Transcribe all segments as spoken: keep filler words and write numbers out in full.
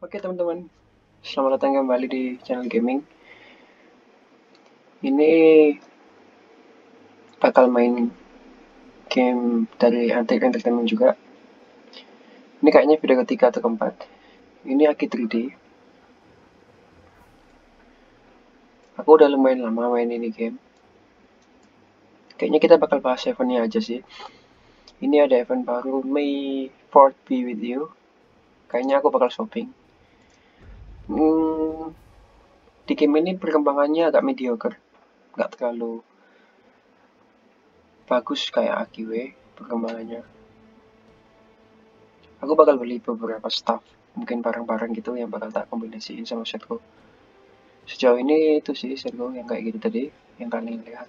Oke teman-teman, selamat datang kembali di channel gaming. Ini bakal main game dari Antik Entertainment juga. Ini kayaknya video ketiga atau keempat. Ini Aki tiga D. Aku udah lumayan lama main ini game. Kayaknya kita bakal bahas eventnya aja sih. Ini ada event baru, May fourth be with you. Kayaknya aku bakal shopping. Hmm, di game ini perkembangannya agak mediocre, nggak terlalu bagus kayak A Q W perkembangannya. Aku bakal beli beberapa stuff, mungkin barang-barang gitu yang bakal tak kombinasiin sama setku. Sejauh ini itu sih setku yang kayak gitu tadi, yang kalian lihat.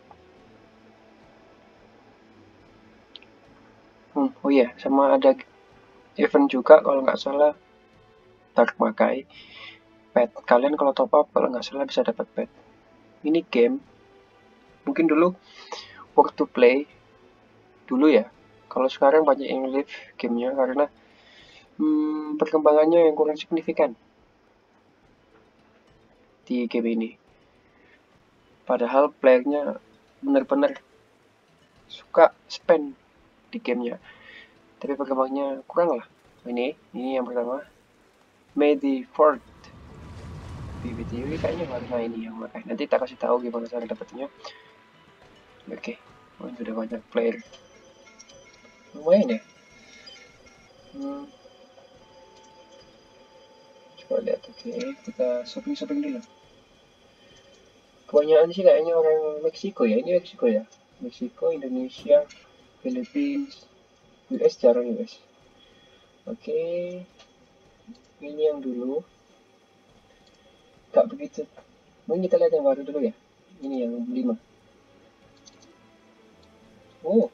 Hmm, oh iya, sama ada event juga kalau nggak salah, Dark Makai. Pet, kalian kalau top up kalau nggak salah bisa dapat pet. Ini game, mungkin dulu waktu play, dulu ya. Kalau sekarang banyak yang live gamenya karena hmm, perkembangannya yang kurang signifikan di game ini. Padahal playernya bener-bener suka spend di gamenya, tapi perkembangannya kurang lah. Ini, ini yang pertama, May the fourth be with you. Kayaknya warna ini yang pakai. Nanti tak kasih tahu gimana cara dapetnya. Oke, okay. Oh, sudah banyak player. Lumayan ya. Hmm. Coba lihat, oke, okay. Kita shopping-shopping dulu. Kebanyakan sih kayaknya orang Meksiko ya. Ini Meksiko ya. Meksiko, Indonesia, Philippines, U S jarang U S. Oke, okay. Ini yang dulu. Gak begitu. Mungkin kita lihat yang baru dulu ya. Ini yang lima. Oh,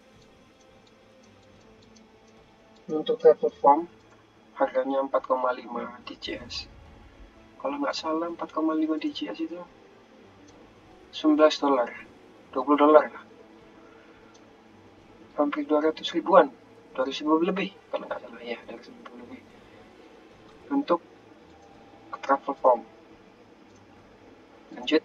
untuk travel form harganya empat koma lima D C S. Kalau nggak salah empat koma lima D C S itu sembilan belas dolar, dua puluh dolar lah. Hampir dua ratus ribuan, dua ratus ribu lebih kalau nggak salah ya, dua ratus ribu lebih. Untuk travel form. Lanjut.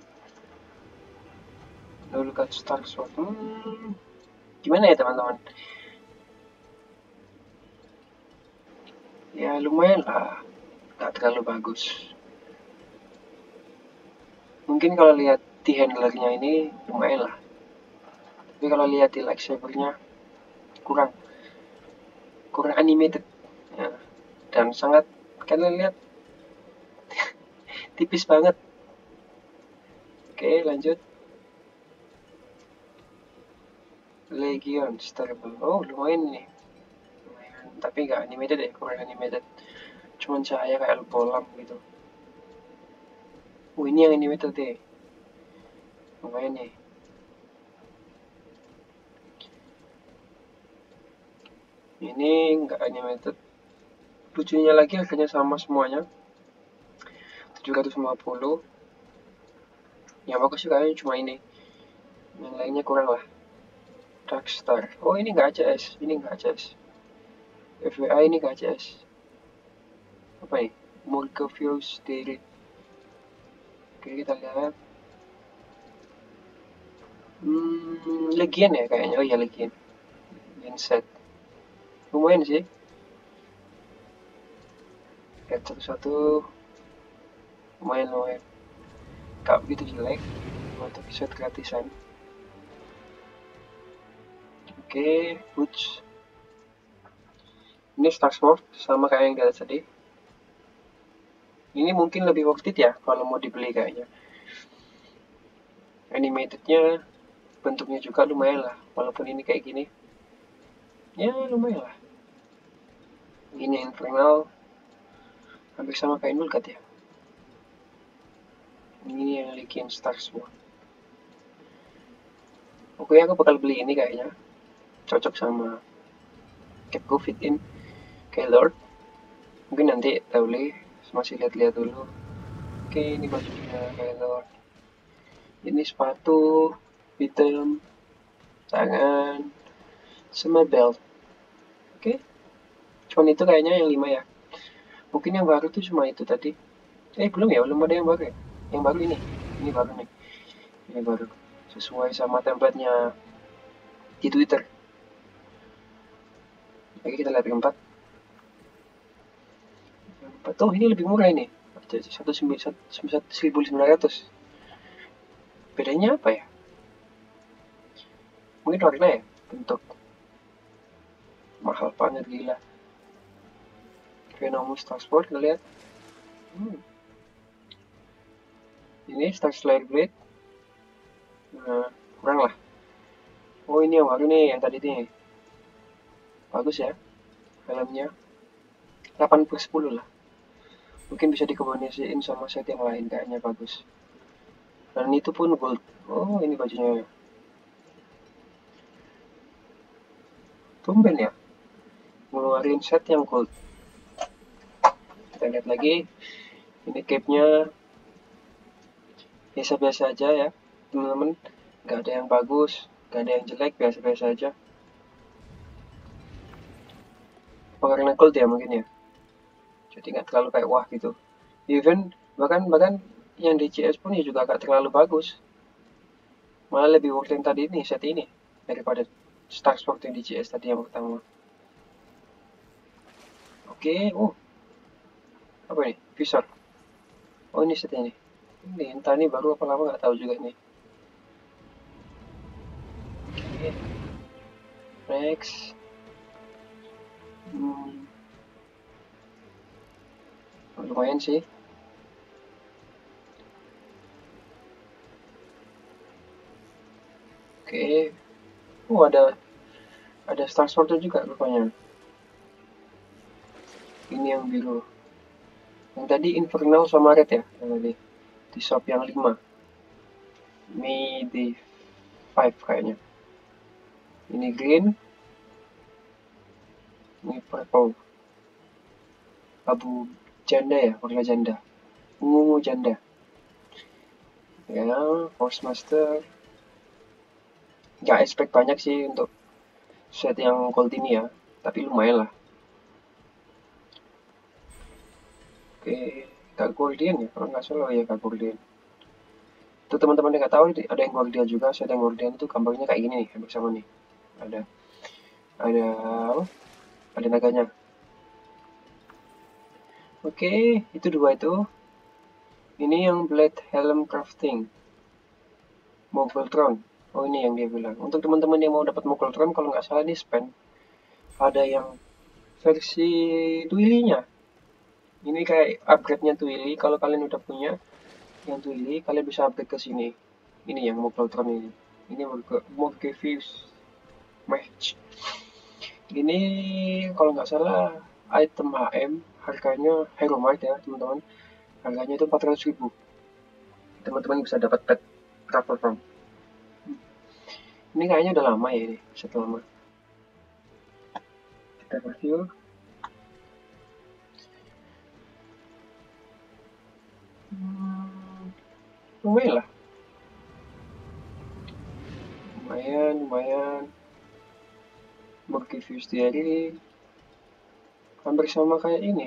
Lalu ke Star Sword. Hmm, gimana ya teman-teman? Ya lumayan lah, nggak terlalu bagus. Mungkin kalau lihat di handlernya ini lumayan lah, tapi kalau lihat di lightsabernya kurang kurang animated ya. Dan sangat, kalian lihat tipis banget. Oke, lanjut. Legion Starable. Oh, lumayan nih. Lumayan, tapi nggak animated ya, kurang animated. Cuman cahaya kayak bolam gitu. Oh, ini yang animated deh. Lumayan nih. Ini nggak animated. Lucunya lagi harganya sama semuanya. tujuh ratus lima puluh. Yang bagus sih kayaknya cuma ini. Yang lainnya kurang lah. Darkstar. Oh, ini nggak A C S. Ini nggak A C S. F W A ini nggak A C S. Apa nih? Morgovius Spirit. Oke, kita lihat. Hmm, Legion ya kayaknya. Oh iya, Legion. Legion set. Lumayan sih. Lihat satu-satu. Lumayan, lumayan. Gak begitu jelek untuk set gratisan. Oke, Boots. Ini Star Sword sama kayak yang di atas tadi. Ini mungkin lebih worth it ya kalau mau dibeli kayaknya. Animatednya, bentuknya juga lumayan lah. Walaupun ini kayak gini, ya lumayan lah. Ini Infernal, hampir sama kayak Nulgat ya. Ini yang Legion Star Sword. Oke, aku bakal beli ini kayaknya. Cocok sama capku fit in kayak Lord. Mungkin nanti kita beli, masih lihat-lihat dulu. Oke, ini bajunya kayak Lord. Ini sepatu, item, tangan, sama belt. Oke, cuman itu kayaknya yang lima ya. Mungkin yang baru tuh cuma itu tadi. Eh belum ya, belum ada yang baru ya. Yang baru ini, ini baru nih. Ini baru sesuai sama template-nya di Twitter. Oke, kita lihat keempat. Keempat, oh ini lebih murah ini. Satu seribu sembilan ratus. Bedanya apa ya? Mungkin warna ya, bentuk. Mahal banget gila. Venomous Transport, kita lihat. Hmm. Ini Star Slayer Blade. Nah, kurang lah. Oh ini yang baru nih, yang tadi nih. Bagus ya, filmnya. delapan per sepuluh lah. Mungkin bisa dikombinasiin sama set yang lain, kayaknya bagus. Dan itu pun gold. Oh ini bajunya. Tumben ya, ngeluarin set yang gold. Kita lihat lagi. Ini cape-nya biasa-biasa aja ya, teman-teman. Gak ada yang bagus, gak ada yang jelek, biasa-biasa aja. Karena gold ya mungkin ya. Jadi nggak terlalu kayak wah gitu. Even bahkan bahkan yang di C S pun ya juga gak terlalu bagus. Malah lebih worth yang tadi ini, set ini, daripada Star Sport yang di C S tadi yang pertama. Oke, okay. Oh, apa ini? Visor. Oh ini set ini. Ini entah ini baru apa lama nggak tahu juga nih. Oke, okay. Next. Hmm. Oh, lumayan sih. Oke. Okay. Oh ada ada Star Sword juga rupanya. Ini yang biru. Yang tadi Infernal sama Red ya, yang tadi di shop yang lima. Ini di lima kayaknya. Ini green. Ini purple. Abu janda ya, warna janda. Ungu janda. Ya, Force Master. Gak expect banyak sih untuk set yang gold ini ya, tapi lumayan lah. Oke, Kak Guardian ya, kalau nggak salah ya Kak Guardian. Itu teman-teman yang nggak tahu ada yang Guardian juga, set yang Guardian itu gambarnya kayak gini nih, hampir sama nih. Ada ada apa? Ada naganya. Oke, itu dua itu. Ini yang Blade Helm Crafting. Mogultron. Oh ini yang dia bilang. Untuk teman-teman yang mau dapat Mogultron, kalau nggak salah di spend. Ada yang versi Twilly-nya. Ini kayak upgrade-nya Twilly. Kalau kalian udah punya yang Twilly, kalian bisa upgrade ke sini. Ini yang Mogultron ini. Ini Morpheus Match. Ini kalau nggak salah item H M, harganya Hero Mart ya teman-teman. Harganya itu empat ratus ribu. Teman-teman bisa dapat pet Travel From. Ini kayaknya udah lama ya ini, set lama. Kita review. Hmm, lumayan lah. Lumayan, lumayan. Morpheus Diary. Hampir sama kayak ini.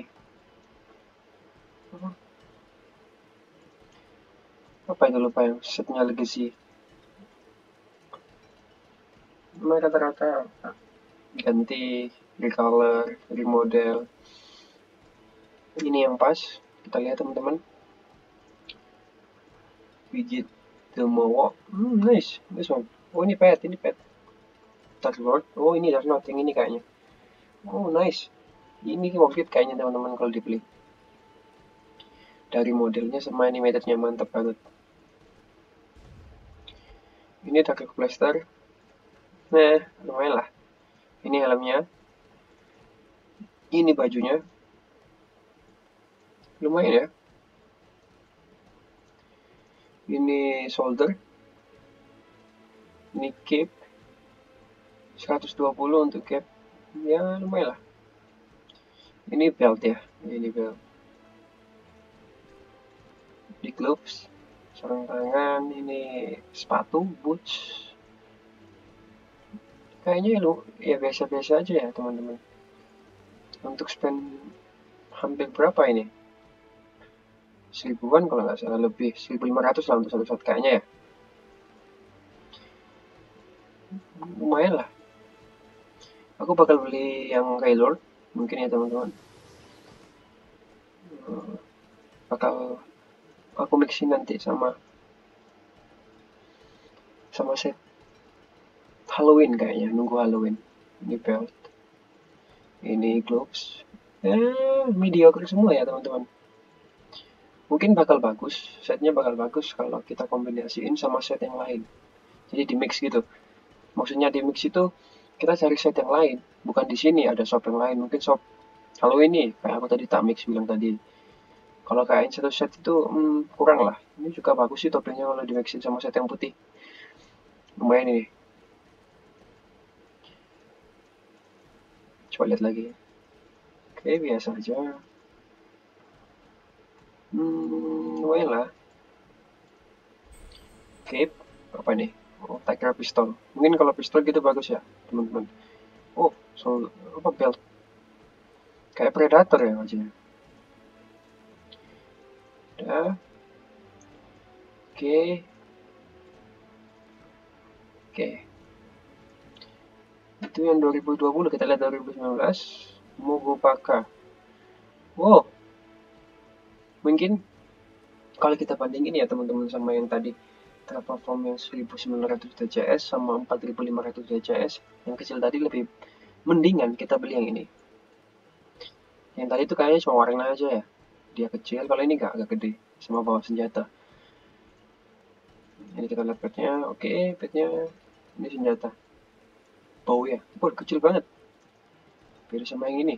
Apa itu lupa yang setnya Legacy. Mereka rata-rata ganti, recolor, remodel. Ini yang pas, kita lihat teman-teman. Widget Demowo, hmm nice, this one. Oh ini pet, ini pet. Dark Lord, oh ini Dark Lord yang ini kayaknya. Oh nice, ini worth it kayaknya teman-teman kalau dibeli. Dari modelnya sama animatednya mantap banget. Ini Dark Blaster. Nah, lumayan lah. Ini helmnya. Ini bajunya. Lumayan ya. Ini solder. Ini cape. seratus dua puluh untuk cape. Ya, lumayan lah. Ini belt ya. Ini belt. Di gloves. Sarung tangan. Ini sepatu, boots. Kayaknya lu ya biasa-biasa aja ya teman-teman. Untuk spend hampir berapa ini? Seribuan kalau nggak salah, lebih seribu lima ratus lah untuk satu set kayaknya ya. Lumayan lah. Aku bakal beli yang Railord mungkin ya teman-teman. Hmm, bakal aku mixin nanti sama sama set Halloween kayaknya, nunggu Halloween. Ini belt, ini gloves. Eh, mediocre semua ya teman-teman. Mungkin bakal bagus, setnya bakal bagus kalau kita kombinasiin sama set yang lain. Jadi di mix gitu. Maksudnya di mix itu kita cari set yang lain, bukan di sini ada shop yang lain. Mungkin shop kalau ini kayak aku tadi tak mix bilang tadi. Kalau kayak satu set itu hmm, kurang lah. Ini juga bagus sih topengnya kalau di mixin sama set yang putih. Lumayan ini. Coba lihat lagi. Oke, biasa aja. Hmm, lumayan lah. Oke, apa nih? Oh, Tiger pistol. Mungkin kalau pistol gitu bagus ya, teman-teman. Oh, so apa belt? Kayak Predator ya wajahnya. Udah. Oke. Oke. Itu yang dua ribu dua puluh, kita lihat dua ribu sembilan belas. Mogopaka. Wow, mungkin kalau kita bandingin ya teman-teman sama yang tadi Terraform yang seribu sembilan ratus D C S sama empat ribu lima ratus D C S, yang kecil tadi lebih mendingan kita beli yang ini. Yang tadi itu kayaknya cuma warna aja ya, dia kecil. Kalau ini nggak agak gede, sama bawa senjata. Ini kita lihat petnya. Oke, petnya ini senjata. Bau ya, oh, kecil banget. Beda sama yang ini.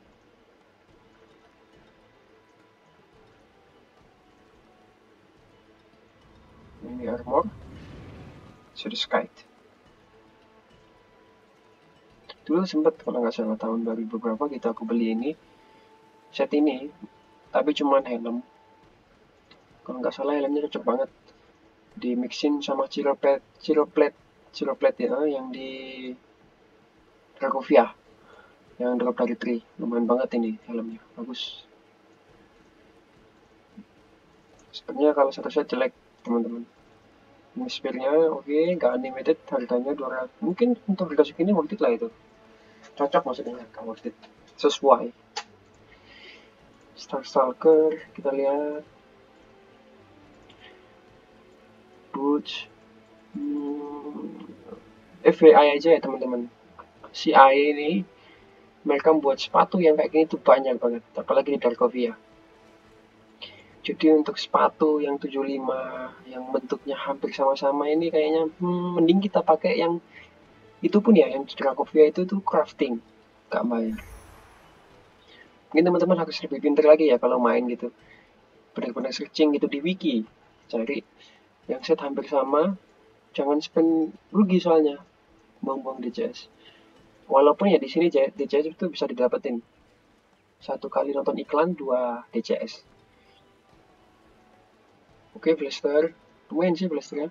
Ini armor, series kite. Dulu sempet kalau nggak salah tahun dua ribu berapa kita aku beli ini, set ini, tapi cuman helm. Kalau nggak salah helmnya cocok banget. Di mixin sama Chiroplate, Chiroplate, Chiroplate ya, yang di Cracovia, yang drop dari Tri. Lumayan banget ini helmnya, bagus. Sebenarnya kalau satu set jelek teman-teman. Ini spearnya oke, okay, nggak animated, harganya dua ratus. Mungkin untuk harga segini worth it lah itu. Cocok maksudnya, nggak worth it. Sesuai. Star Stalker, kita lihat. Boots. Hmm, F Y I aja ya teman-teman. Si A I ini mereka buat sepatu yang kayak gini tuh banyak banget, apalagi di Darkovia. Jadi untuk sepatu yang tujuh puluh lima yang bentuknya hampir sama-sama ini kayaknya hmm, mending kita pakai yang itu pun ya, yang di Darkovia itu tuh crafting, gak main. Mungkin teman-teman harus lebih pintar lagi ya kalau main gitu, benar-benar searching gitu di wiki, cari yang set hampir sama, jangan spend rugi soalnya buang-buang D C S. Walaupun ya di sini D C S itu bisa didapetin satu kali nonton iklan dua D C S. Oke, blaster lumayan sih blasternya.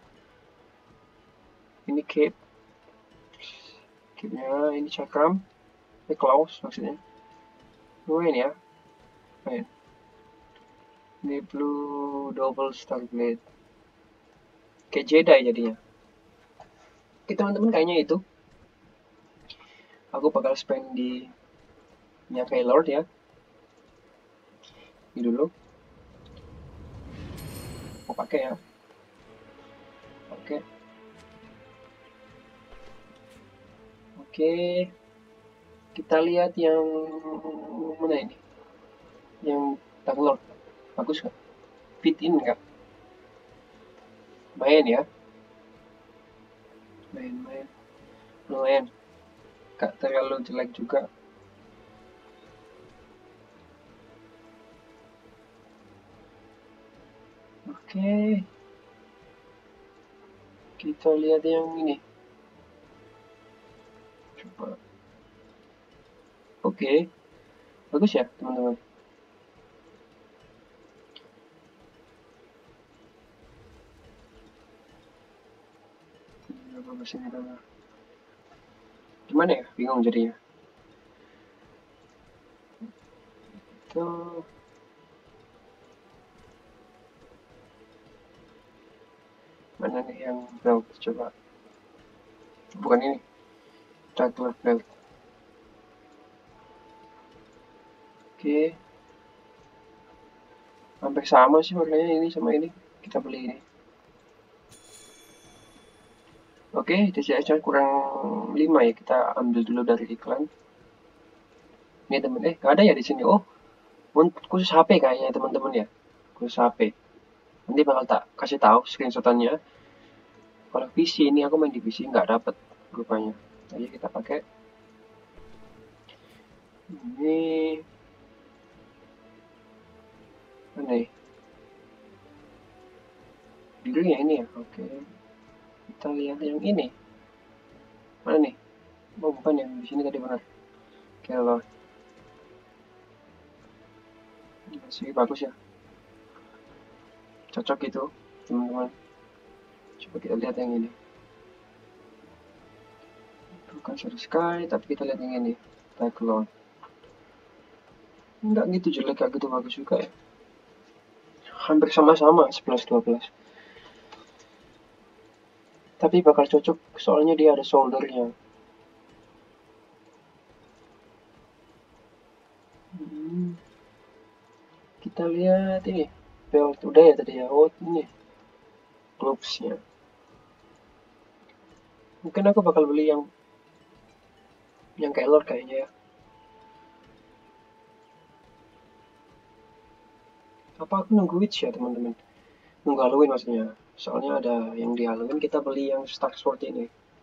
Ini cape, cape-nya ini cakram, ini claws maksudnya. Lumayan ya, lumayan. Ini blue double star blade, kayak Jedi jadinya. Oke teman-teman, kayaknya itu aku bakal spend di nya Lord ya. Ini dulu aku pakai ya. Oke. Oke. Kita lihat yang mana ini? Yang Dark Lord. Bagus nggak? Fit in nggak? Main ya. Main-main. Lumayan. Gak terlalu jelek juga. Oke. Kita lihat yang ini. Coba. Oke. Bagus ya, teman-teman. Bagus ini teman. Gimana ya? Bingung jadinya. go. Mana nih yang belt? Coba. Bukan ini. Dark Lord belt. Oke. Hampir sama sih warnanya ini sama ini. Kita beli ini. Oke, T C S kurang lima ya. Kita ambil dulu dari iklan. Ini temen, eh gak ada ya di sini. Oh, khusus H P kayaknya teman-teman ya. Khusus H P. Nanti bakal tak kasih tahu screenshotannya. Kalau P C ini aku main di P C nggak dapet rupanya. Jadi kita pakai ini. Mana nih? Birunya ini ya. Oke. Kita lihat yang ini. Mana nih? Oh bukan yang di sini tadi benar. Oke loh. Masih bagus ya. Cocok itu teman-teman. Coba kita lihat yang ini. Bukan Shadow Sky, tapi kita lihat yang ini. Dark Lord. Enggak gitu jelek, kayak gitu bagus juga ya. Hampir sama-sama, sebelas dua belas. Tapi bakal cocok, soalnya dia ada soldernya. Hmm. Kita lihat ini. Belt udah ya tadi ya. Oh ini. Gloves-nya. Mungkin aku bakal beli yang yang kayak Lord kayaknya ya. Apa aku nunggu Witch ya teman-teman? Nunggu Halloween maksudnya. Soalnya ada yang di Halloween, kita beli yang Stark Sword ini.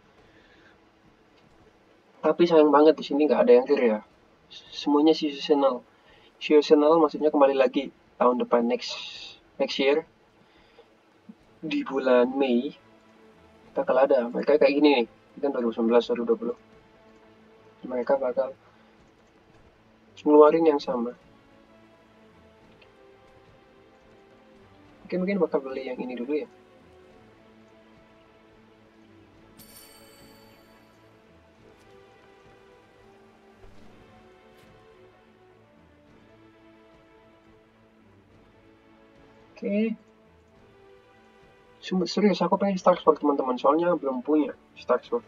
Tapi sayang banget di sini nggak ada yang rare ya. Semuanya seasonal. Seasonal maksudnya kembali lagi tahun depan, next next year di bulan Mei bakal ada. Mereka kayak gini nih. Ini kan dua ribu sembilan belas dua ribu dua puluh. Mereka bakal ngeluarin yang sama. Mungkin mungkin bakal beli yang ini dulu ya. Oke. Sungguh serius aku pengen Stark Sword teman-teman, soalnya belum punya Stark Sword.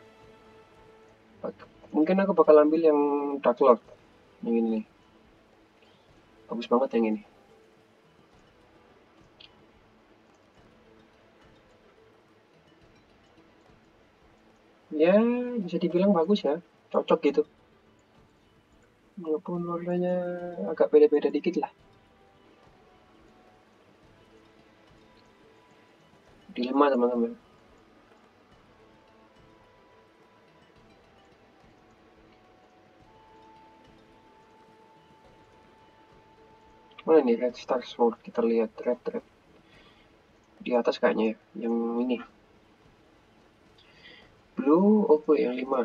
Mungkin aku bakal ambil yang Dark Lord. Yang ini nih. Bagus banget yang ini. Ya, bisa dibilang bagus ya. Cocok gitu. Walaupun warnanya agak beda-beda dikit lah. Dilema teman-teman. Mana nih Red Star Sword? Kita lihat red red di atas kayaknya ya. Yang ini. Blue, oke yang lima.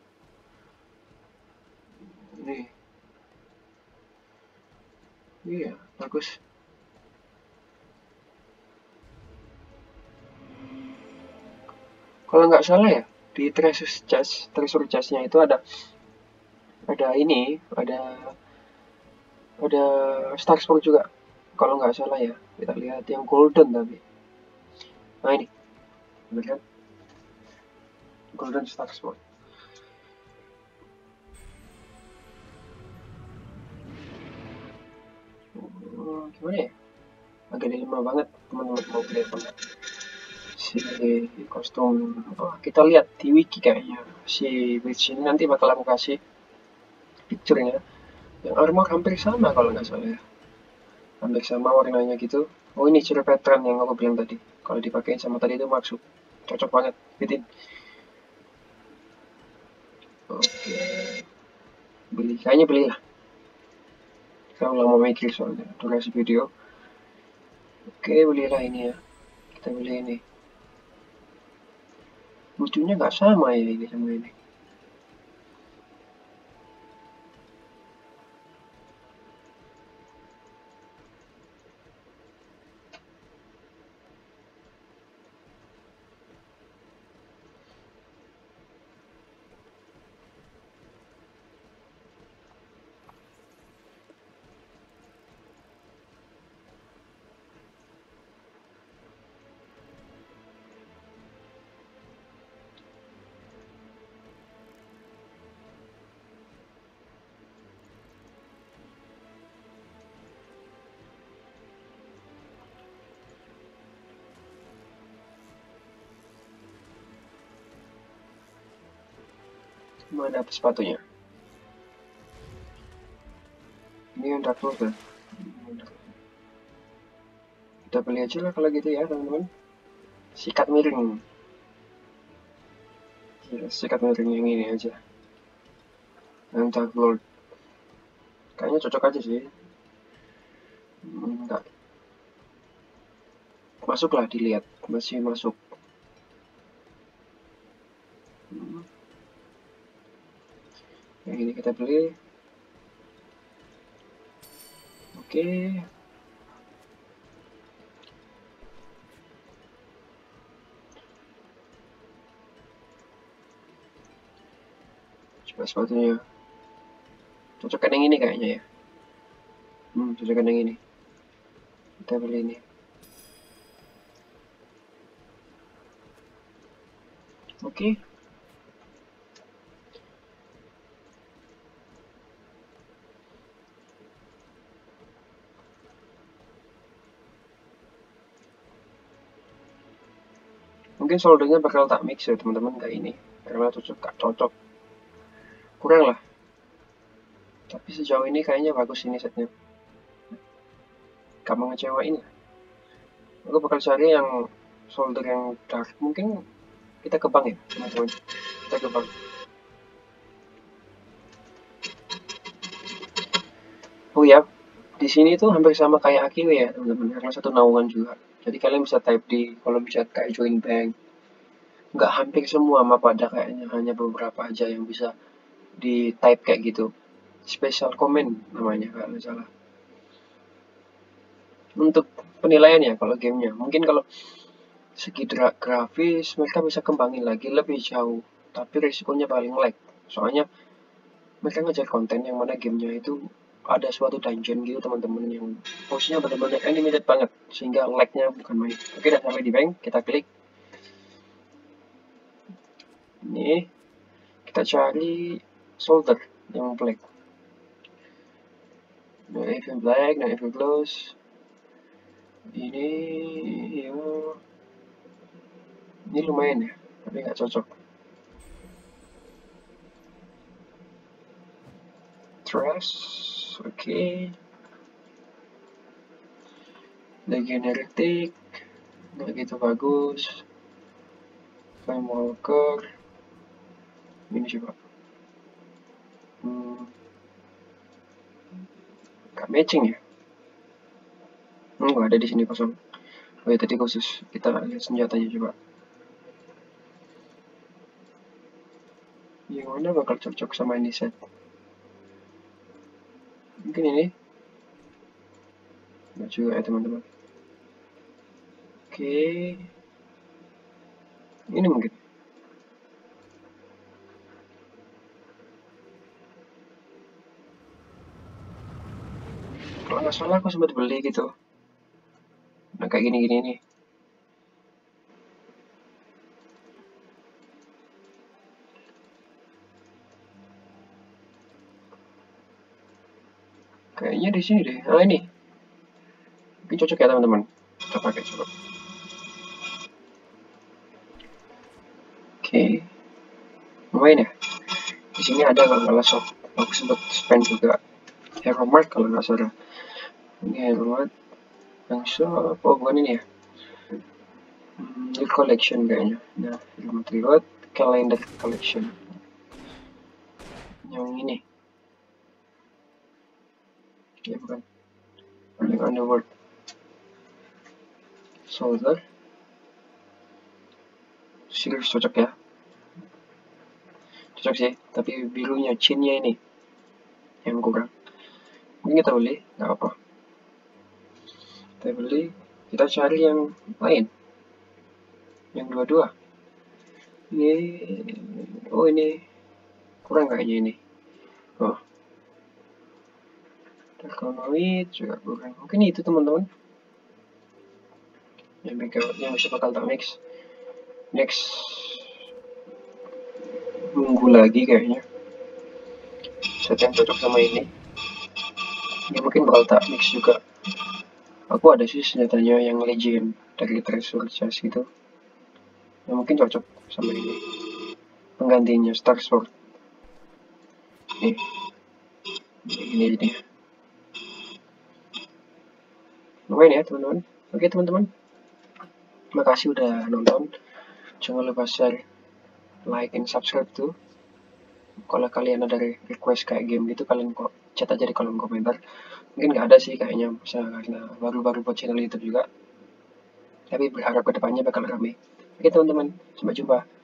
Ini. Iya, bagus. Kalau nggak salah ya, di treasure chest, treasure chestnya itu ada ada ini, ada ada Star Sword juga. Kalau nggak salah ya, kita lihat yang golden tapi. Nah ini, bener kan? Golden Star Sword. Hmm, gimana ya? Agak dilema banget teman-teman mau beli apa nggak. Si kostum, oh, kita lihat di wiki kayaknya si Witch ini nanti bakal aku kasih picture-nya. Yang armor hampir sama kalau nggak salah ya. Hampir sama warnanya gitu. Oh ini ciri pattern yang aku bilang tadi. Kalau dipakai sama tadi itu maksud cocok banget. Bitin. Oke. Beli. Kayaknya belilah. Kalau nggak mau mikir soalnya durasi video. Oke belilah ini ya. Kita beli ini. Lucunya nggak sama ya ini sama ini. Mana sepatunya? Ini yang Dark Lord ya. Kita beli aja lah kalau gitu ya teman-teman. Sikat miring. Ya, sikat miring yang ini aja. Yang Dark Lord. Kayaknya cocok aja sih. Enggak. Masuklah dilihat. Masih masuk. Yang ini kita beli. Oke. Coba sepatunya. Cocokkan yang ini kayaknya ya. Hmm, cocokkan yang ini. Kita beli ini. Oke. Mungkin soldernya bakal tak mix ya teman-teman kayak ini. Karena cocok gak cocok. Kurang lah. Tapi sejauh ini kayaknya bagus ini setnya. Gak mengecewain. Aku bakal cari yang solder yang dark. Mungkin kita ke bank ya teman-teman. Kita ke bank. Oh ya, di sini tuh hampir sama kayak A Q W ya teman-teman. Karena satu naungan juga. Jadi kalian bisa type di kolom chat kayak join bank. Nggak hampir semua mah pada kayaknya, hanya beberapa aja yang bisa di type kayak gitu. Special comment namanya kalau nggak salah. Untuk penilaian ya kalau gamenya, mungkin kalau segi grafis mereka bisa kembangin lagi lebih jauh, tapi risikonya paling lag. Soalnya mereka ngejar konten yang mana gamenya itu ada suatu dungeon gitu teman-teman, yang posnya benar-benar animated banget sehingga lagnya bukan main. Oke, udah sampai di bank, kita klik ini, kita cari solder yang black. No even black, no even close. Ini ya, ini lumayan ya, tapi nggak cocok. Trash, oke. Okay. Legion Heretic, nggak gitu bagus. Flame Walker, ini coba. Hmm, nggak matching ya? Hmm, nggak ada di sini kosong. Oh ya, tadi khusus. Kita lihat senjatanya coba. Yang mana bakal cocok sama ini set? Mungkin ini. Nggak juga ya teman-teman. Oke. Ini mungkin. Kalau nggak salah aku sempat beli gitu. Nah kayak gini-gini nih. Kayaknya di sini deh. Nah ini. Mungkin cocok ya teman-teman. Kita pakai coba. Oke. Lumayan ya. Di sini ada kalau nggak salah shop. Aku sempat spend juga. Hero Mart kalau nggak salah. Ini Hero Mart. Yang shop. Oh bukan ini ya. Hmm, ini collection kayaknya. Nah, Hero Mart Reward. Calendar collection. Yang ini. Ya bukan. Yang Underworld. Soldier. Serius cocok ya. Cocok sih, tapi birunya, chinnya ini yang kurang. Mungkin kita beli, nggak apa. Kita beli, kita cari yang lain. Yang dua-dua. Ini, oh ini kurang kayaknya ini. Oh, Darkonoid juga kurang. Mungkin itu teman-teman. Yang bisa, yang bisa bakal tak mix. Next minggu lagi kayaknya. Set yang cocok sama ini. Ini mungkin bakal tak mix juga. Aku ada sih senjatanya yang legend dari treasure chest gitu. Yang mungkin cocok sama ini. Penggantinya Star Sword. nih ini jadi lumayan ya teman-teman. Oke teman-teman, makasih udah nonton, jangan lupa share, like, and subscribe tuh. Kalau kalian ada request kayak game gitu, kalian kok chat aja di kolom komentar. Mungkin nggak ada sih kayaknya, misalnya karena baru-baru buat channel YouTube juga, tapi berharap kedepannya bakal rame. Oke teman-teman, sampai jumpa.